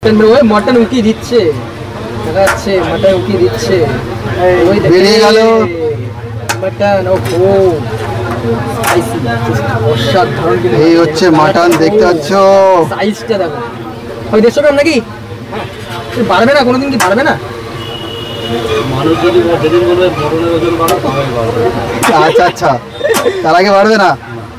Mutton উকি দিচ্ছে, দেখাচ্ছে মটন উকি দিচ্ছে, ওই বেরিয়ে গেল মটন। ওহো অসাধারণ, এই হচ্ছে মাটন, দেখতে পাচ্ছ সাইজটা দেখো। ওই 150 গ্রাম নাকি? বাড়বে না কোনোদিন? কি বাড়বে না? মানুষ যদি যেদিন বলবে মটনের ওজন বাড়ো তবে বাড়বে। আচ্ছা আচ্ছা, তার আগে বাড়বে না।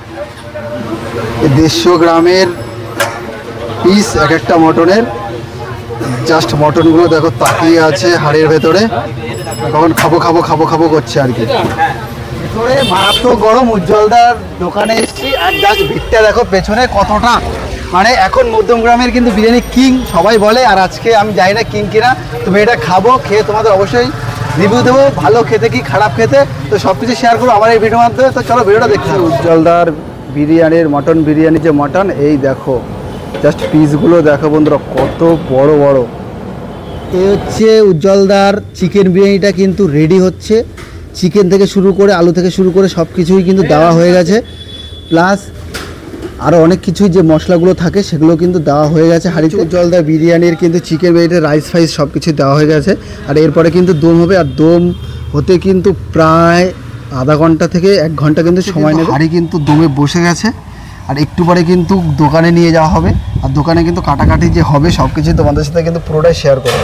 150 গ্রামের পিস এক একটা মটনের। জাস্ট মটনগুলো দেখো তাকিয়ে আছে হাড়ের ভেতরে, কখন খাবো খাবো খাবো খাবো করছে আর কি। ভেতরে মারাত্মক গরম। উজ্জ্বলদার দোকানে এসেছি আর জাস্ট ভিড়টা দেখো পেছনে কতটা, মানে এখন মধ্যমগ্রামের কিন্তু বিরিয়ানি কিং সবাই বলে। আর আজকে আমি জানি না কিং কিনা, তুমি এটা খাবো, খেয়ে তোমাদের অবশ্যই রিভিউ দেবো, ভালো খেতে কি খারাপ খেতে, তো সব কিছু শেয়ার করবো আমার এই ভিডিওর মাধ্যমে। তো চলো ভিডিওটা দেখতে হবে। উজ্জ্বলদার বিরিয়ানির মটন বিরিয়ানি যে মটন, এই দেখো জাস্ট পিসগুলো দেখো বন্ধুরা কত বড় বড়। এই হচ্ছে উজ্জ্বলদার চিকেন বিরিয়ানিটা কিন্তু রেডি হচ্ছে। চিকেন থেকে শুরু করে আলু থেকে শুরু করে সব কিছুই কিন্তু দেওয়া হয়ে গেছে, প্লাস আরও অনেক কিছুই যে মশলাগুলো থাকে সেগুলো কিন্তু দেওয়া হয়ে গেছে হাঁড়িতে। উজ্জ্বলদার বিরিয়ানির কিন্তু চিকেন বিরিয়ানিতে রাইস ফাইস সব কিছু দেওয়া হয়ে গেছে। আর এরপরে কিন্তু দম হবে, আর দম হতে কিন্তু প্রায় আধা ঘন্টা থেকে 1 ঘন্টা কিন্তু সময় নেবে। হাঁড়ি কিন্তু দমে বসে গেছে, আর একটু পরে কিন্তু দোকানে নিয়ে যাওয়া হবে। আর দোকানে কিন্তু কাটাকাটি যে হবে সব কিছু তোমাদের সাথে কিন্তু পুরোটাই শেয়ার করবো।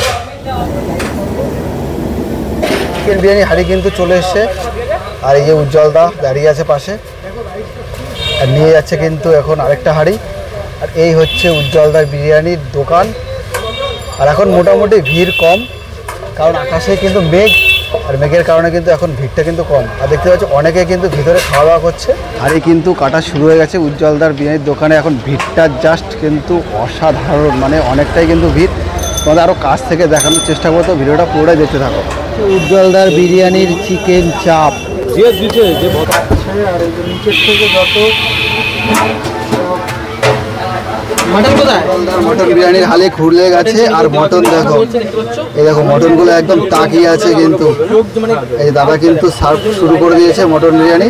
চিকেন বিরিয়ানি হাঁড়ি কিন্তু চলে এসছে, আর এই যে উজ্জ্বলদা দাঁড়িয়ে আছে পাশে, আর নিয়ে যাচ্ছে কিন্তু এখন আরেকটা হাঁড়ি। আর এই হচ্ছে উজ্জ্বলদার বিরিয়ানির দোকান। আর এখন মোটামুটি ভিড় কম, কারণ আকাশে কিন্তু মেঘ, আর মেঘের কারণে কিন্তু এখন ভিড়টা কিন্তু কম। আর দেখতে পাচ্ছি অনেকে কিন্তু ভিতরে খাওয়া দাওয়া করছে। হাঁড়ি কিন্তু কাটা শুরু হয়ে গেছে উজ্জ্বলদার বিরিয়ানির দোকানে। এখন ভিড়টা জাস্ট কিন্তু অসাধারণ, মানে অনেকটাই কিন্তু ভিড়। তোমাদের আরও কাছ থেকে দেখানোর চেষ্টা করতো, ভিডিওটা পুরোটাই দেখতে থাকো। উজ্জ্বলদার বিরিয়ানির চিকেন চাপ যে দিতে যে আর নিচের থেকে যত মটন কোথায়? মটন বিরিয়ানির হালে খুলে গেছে। আর মটন দেখো, এই দেখো মটনগুলো একদম তাকিয়ে আছে কিন্তু। এই দাদা কিন্তু সার্ভ শুরু করে দিয়েছে মটন বিরিয়ানি।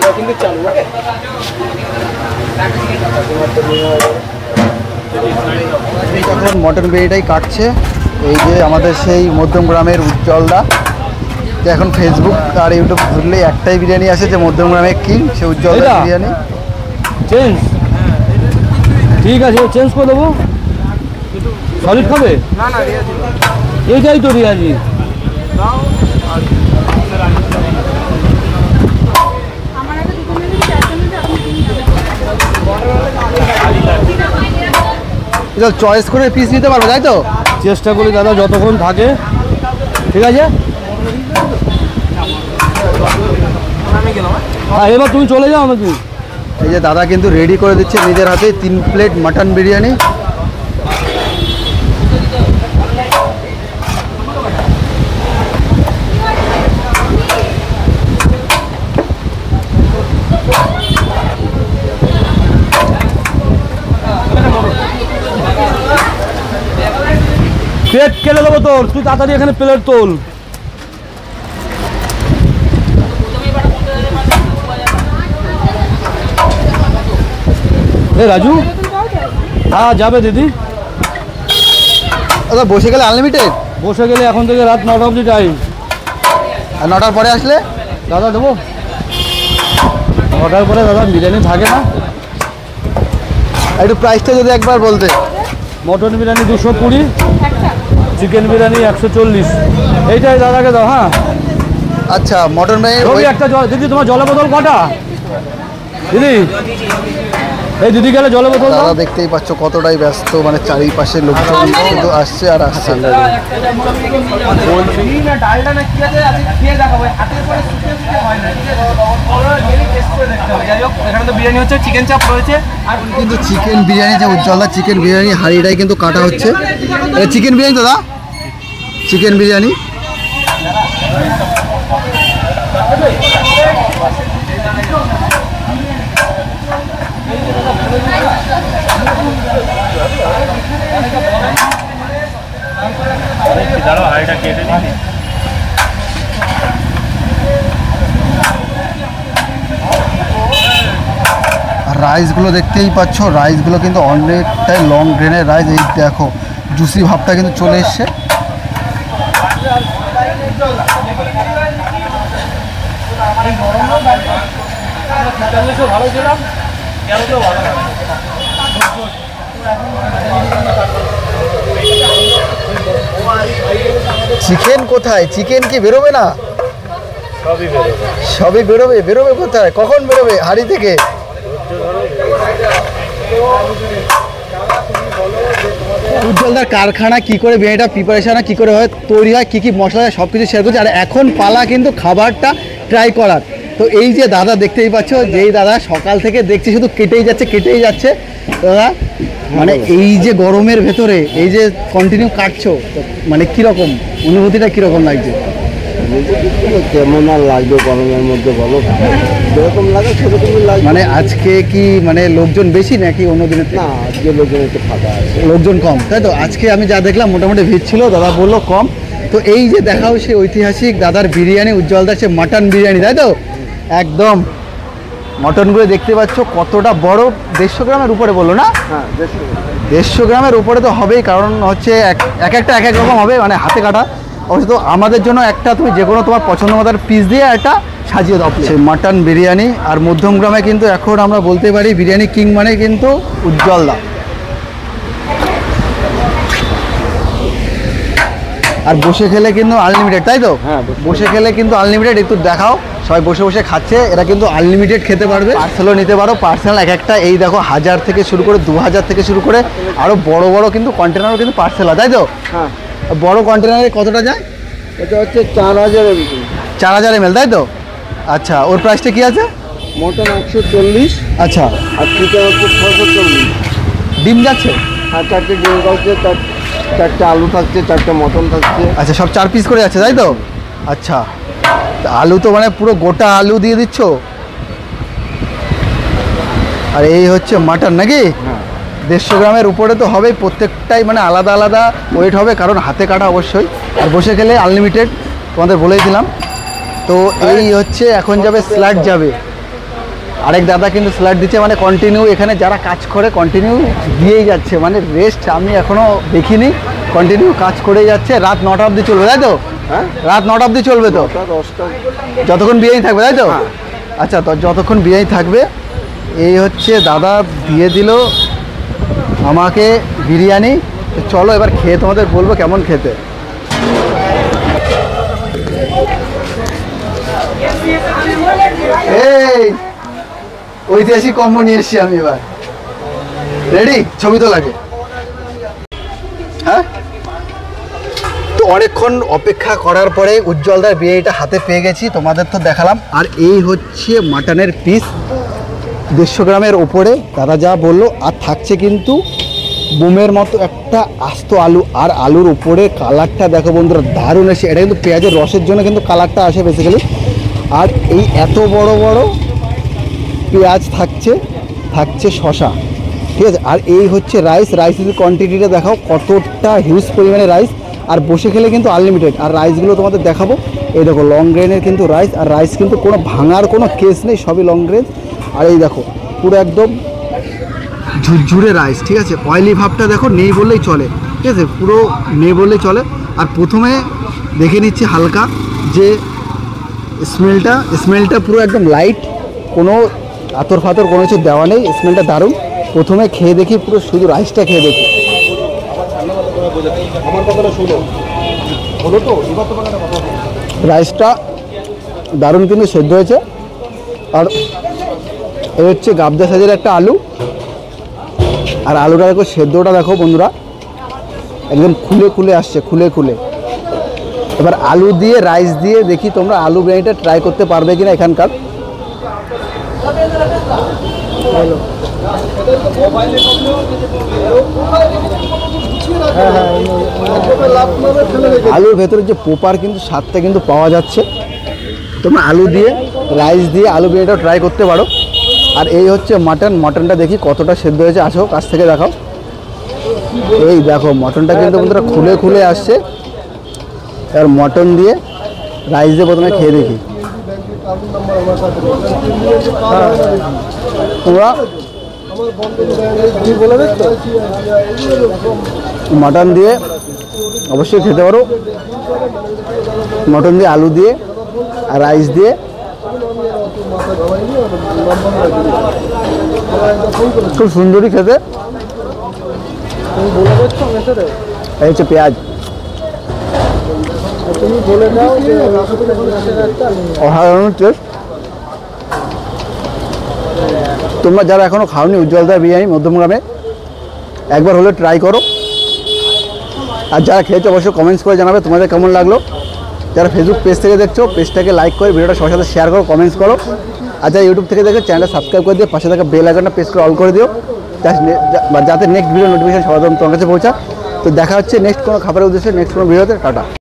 এখন মটন বিরিয়ানিটাই কাটছে এই যে আমাদের সেই মধ্যমগ্রামের উজ্জ্বলদা, যে এখন ফেসবুক আর ইউটিউব ঘুরলে একটাই বিরিয়ানি আছে যে মধ্যমগ্রামের কিং, সে উজ্জ্বলদা বিরিয়ানি। চেঞ্জ ঠিক আছে, চেঞ্জ করে দেবো। সলিড খাবে? না না রিয়াজি, এইটাই তো রিয়াজি। চয়েস করে পিস নিতে পারবো তাই তো? চেষ্টা করি দাদা যতক্ষণ থাকে। ঠিক আছে, হ্যাঁ এবার তুমি চলে যাও নাকি? এই যে দাদা কিন্তু রেডি করে দিচ্ছে নিজের হাতে 3 প্লেট মাটন বিরিয়ানি। প্লেট কেটে দেবো তোর, তুই তাড়াতাড়ি এখানে প্লেট তোল। এ রাজু, হ্যাঁ যাবে দিদি। দাদা বসে গেলে আনলিমিটেড? বসে গেলে এখন থেকে রাত 9টা অবধি টাইম। আর 9টার পরে আসলে দাদা দেবো? 9টার পরে দাদা বিরিয়ানি থাকে না। একটু প্রাইসটা যদি একবার বলতে। Mutton biryani 220, chicken biryani 140। এইটাই দাদাকে দাও। হ্যাঁ আচ্ছা, মটন বিরিয়ানি একটা দিদি, তোমার জলের বোতল কটা দিদি? এই দিদি গেলে জলের বোতল দাও। দাদা দেখতেই পাচ্ছ কতটাই ব্যস্ত, মানে চারিপাশে লোকজন কিন্তু আসছে আর আসছে। বিরিয়ানি হচ্ছে চিকেন চাপ রয়েছে, আর কিন্তু চিকেন বিরিয়ানি যে উজ্জ্বলদা চিকেন বিরিয়ানি হাঁড়িটাই কিন্তু কাটা হচ্ছে। এটা চিকেন বিরিয়ানি দাদা, চিকেন বিরিয়ানি। দাঁড়াও হাঁড়িটা কেটে নিই। আর রাইসগুলো দেখতেই পাচ্ছ, রাইসগুলো কিন্তু অনেকটাই লং গ্রেনের রাইস। এই দেখো জুসি ভাবটা কিন্তু চলে এসছে। চিকেন কোথায়? চিকেন কি বেরোবে না? সবই বেরোবে। বেরোবে কোথায়? কখন বেরোবে হাড়ি থেকে? উজ্জ্বলদার কারখানা কি করে বিরিয়ানিটা প্রিপারেশন কি করে হয়, তৈরি হয়, কি কি মশলা হয়, সব কিছু শেয়ার করছি। আর এখন পালা কিন্তু খাবারটা ট্রাই করার। তো এই যে দাদা দেখতেই পাচ্ছ, যেই দাদা সকাল থেকে দেখছি শুধু কেটেই যাচ্ছে দাদা, মানে এই যে গরমের ভেতরে এই যে কন্টিনিউ কাটছো, মানে কীরকম অনুভূতিটা কীরকম লাগছে? কেমন আর লাগবে গরমের মধ্যে বলো, যেরকম লাগে সেরকমই লাগবে। মানে আজকে কি মানে লোকজন বেশি নাকি অন্য দিনের? না, আজকে লোকজন একটু ফাঁকা আছে, লোকজন কম, তাই তো? আজকে আমি যা দেখলাম মোটামুটি ভিড় ছিল, দাদা বললো কম। তো এই যে দেখাও সেই ঐতিহাসিক দাদার বিরিয়ানি, উজ্জ্বলদার সে মাটন বিরিয়ানি, তাই তো? একদম মটনগুলো দেখতে পাচ্ছ কতটা বড়, 150 গ্রামের উপরে বললো না? হ্যাঁ 150 গ্রামের উপরে তো হবেই, কারণ হচ্ছে এক একটা এক এক রকম হবে, মানে হাতে কাটা। অবশ্য তো আমাদের জন্য একটা তুমি যে কোনো তোমার পছন্দ মতো পিস দিয়ে একটা সাজিয়ে দাও। সেই মাটন বিরিয়ানি। আর মধ্যমগ্রামে কিন্তু এখন আমরা বলতে পারি বিরিয়ানি কিং মানে কিন্তু উজ্জ্বলদা। আর বসে খেলে কিন্তু আনলিমিটেড, তাই তো? হ্যাঁ, বসে খেলে কিন্তু আনলিমিটেড। একটু দেখাও, সবাই বসে বসে খাচ্ছে, এরা কিন্তু আনলিমিটেড খেতে পারবে। পার্সেলও নিতে পারো, পার্সেল এক একটা এই দেখো 1000 থেকে শুরু করে 2000 থেকে শুরু করে আরও বড় বড় কিন্তু কন্টেনারও কিন্তু পার্সেল হয়, তাই তো? হ্যাঁ। বড় কন্টেনারে কতটা যায়? এটা হচ্ছে 4000 4000 ml, তাই তো? আচ্ছা, ওর প্রাইসটা কি আছে? মটন 140, আচ্ছা, আর চিকেন হচ্ছে 640। ডিম যাচ্ছে? আর 4টে ডিম থাকছে, 4টে আলু থাকছে, 4টে মটন থাকছে। আচ্ছা, সব 4 পিস করে যাচ্ছে, তাই তো? আচ্ছা, আলু তো মানে পুরো গোটা আলু দিয়ে দিচ্ছ। আর এই হচ্ছে মাটন নাকি? হ্যাঁ। 150 গ্রামের উপরে তো হবেই, প্রত্যেকটাই মানে আলাদা আলাদা ওয়েট হবে, কারণ হাতে কাটা অবশ্যই। আর বসে খেলে আনলিমিটেড, তোমাদের বলেই দিলাম। তো এই হচ্ছে এখন যাবে স্ল্যাট যাবে, আরেক দাদা কিন্তু স্ল্যাট দিচ্ছে, মানে কন্টিনিউ এখানে যারা কাজ করে কন্টিনিউ দিয়েই যাচ্ছে, মানে রেস্ট আমি এখনও দেখিনি, কন্টিনিউ কাজ করেই যাচ্ছে। রাত 9টা অবধি চলবে, তাই তো? হ্যাঁ, রাত 9টা অবধি চলবে তো? 10টা। যতক্ষণ বিরিয়ানি থাকবে, তাই তো? হ্যাঁ। আচ্ছা, তো যতক্ষণ বিরিয়ানি থাকবে। এই হচ্ছে দাদা দিয়ে দিল আমাকে বিরিয়ানি। তো চলো এবার খেয়ে তোমাদের বলবো কেমন খেতে। এই ঐতিহাসিক কম্বো নিয়ে এসছি আমি এবার। রেডি? ছবি তো লাগে। হ্যাঁ, তো অনেকক্ষণ অপেক্ষা করার পরে উজ্জ্বলদার বিরিয়ানিটা হাতে পেয়ে গেছি, তোমাদের তো দেখালাম। আর এই হচ্ছে মাটনের পিস, 150 গ্রামের ওপরে দাদা যা বললো। আর থাকছে কিন্তু বুমের মতো একটা আস্ত আলু, আর আলুর উপরে কালারটা দেখো বন্ধুরা, দারুণ এসে। এটা কিন্তু পেঁয়াজের রসের জন্য কিন্তু কালারটা আসে বেসিক্যালি। আর এই এত বড় বড় পেঁয়াজ থাকছে শশা, ঠিক আছে? আর এই হচ্ছে রাইসের কোয়ান্টিটিটা দেখাও কতটা হিউজ পরিমাণে রাইস। আর বসে খেলে কিন্তু আনলিমিটেড। আর রাইসগুলো তোমাদের দেখাবো, এই দেখো লং গ্রেনের কিন্তু রাইস, আর রাইস কিন্তু কোনো ভাঙার কোনো কেস নেই, সবই লং গ্রেন। আর এই দেখো পুরো একদম ঝুরঝুরে রাইস, ঠিক আছে? অয়েলি ভাবটা দেখো নেই বললেই চলে, ঠিক আছে? পুরো নেই বললেই চলে। আর প্রথমে দেখে নিচ্ছি হালকা যে স্মেলটা পুরো একদম লাইট, কোনো আতর ফাতর কোনো কিছু দেওয়া নেই, স্মেলটা দারুণ। প্রথমে খেয়ে দেখি, পুরো শুধু রাইসটা খেয়ে দেখি। রাইসটা দারুণ কিন্তু সেদ্ধ হয়েছে। আর এই হচ্ছে গাবদা সাইজের একটা আলু, আর আলুটা দেখো, সেদ্ধটা দেখো বন্ধুরা, একদম খুলে আসছে, খুলে। এবার আলু দিয়ে রাইস দিয়ে দেখি তোমরা আলু বিরিয়ানিটা ট্রাই করতে পারবে কিনা এখানকার। আলুর ভেতরে যে পোপার কিন্তু স্বাদটা কিন্তু পাওয়া যাচ্ছে। তোমরা আলু দিয়ে রাইস দিয়ে আলু বিরিয়ানিটাও ট্রাই করতে পারো। আর এই হচ্ছে মাটনটা দেখি কতটা সেদ্ধ হয়েছে, আসো কাছ থেকে দেখাও। এই দেখো মটনটা কিন্তু বন্ধুরা খুলে আসছে। আর মটন দিয়ে রাইস দিয়ে প্রথমে খেয়ে দেখি। তোমরা মাটন দিয়ে অবশ্যই খেতে পারো, মটন দিয়ে আলু দিয়ে আর রাইস দিয়ে। খুব সুন্দরই খেতে। এই হচ্ছে পেঁয়াজ, অসাধারণ টেস্ট। তোমরা যারা এখনো খাওনি উজ্জ্বলদার বিরিয়ানি মধ্যমগ্রামে, একবার হলে ট্রাই করো। আর যারা খেয়েছো অবশ্যই কমেন্টস করে জানাবে তোমাদের কেমন লাগলো। যারা ফেসবুক পেজ থেকে দেখছো পেজটাকে লাইক করে ভিডিওটা সবার সাথে শেয়ার করো, কমেন্টস করো। আর যারা ইউটিউব থেকে দেখো চ্যানেলটা সাবস্ক্রাইব করে দিও, পাশে থাকা বেল আইকনটা প্রেস করে অল করে দিও, যাতে নেক্সট ভিডিও নোটিফিকেশন সবার তোমার কাছে পৌঁছা। তো দেখা হচ্ছে নেক্সট কোনো খাবারের উদ্দেশ্যে নেক্সট কোনো ভিডিওতে। টাটা।